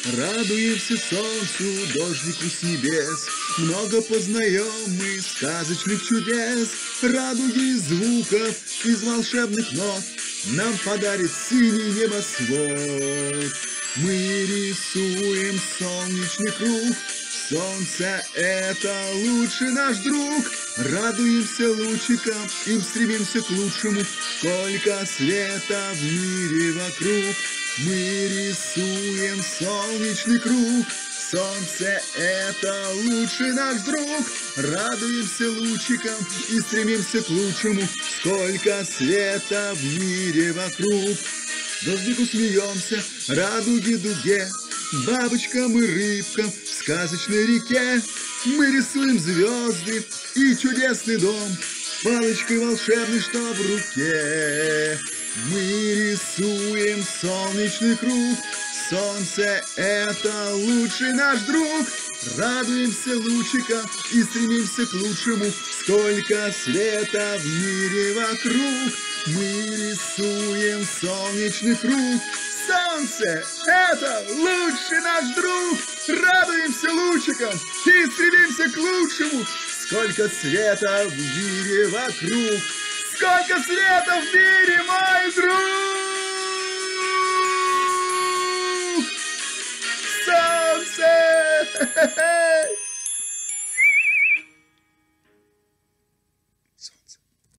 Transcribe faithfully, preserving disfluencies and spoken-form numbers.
Радуемся солнцу, дождику с небес, много познаем мы сказочных чудес. Радуги из звуков, из волшебных нот нам подарит синий небосвод. Мы рисуем солнечный круг, солнце — это лучший наш друг. Радуемся лучикам, им стремимся к лучшему, сколько света в мире вокруг. Мы рисуем солнечный круг, солнце — это лучший наш друг. Радуемся лучикам и стремимся к лучшему, сколько света в мире вокруг. Дождику смеемся, радуги дуге, бабочкам и рыбкам в сказочной реке. Мы рисуем звезды и чудесный дом, палочкой волшебной, что в руке. Мы рисуем солнечный круг, солнце — это лучший наш друг. Радуемся лучикам и стремимся к лучшему, сколько света в мире вокруг. Мы рисуем солнечный круг, солнце — это лучший наш друг. Радуемся лучикам и стремимся к лучшему, сколько света в мире вокруг. Сколько света в мире, мой друг! Солнце!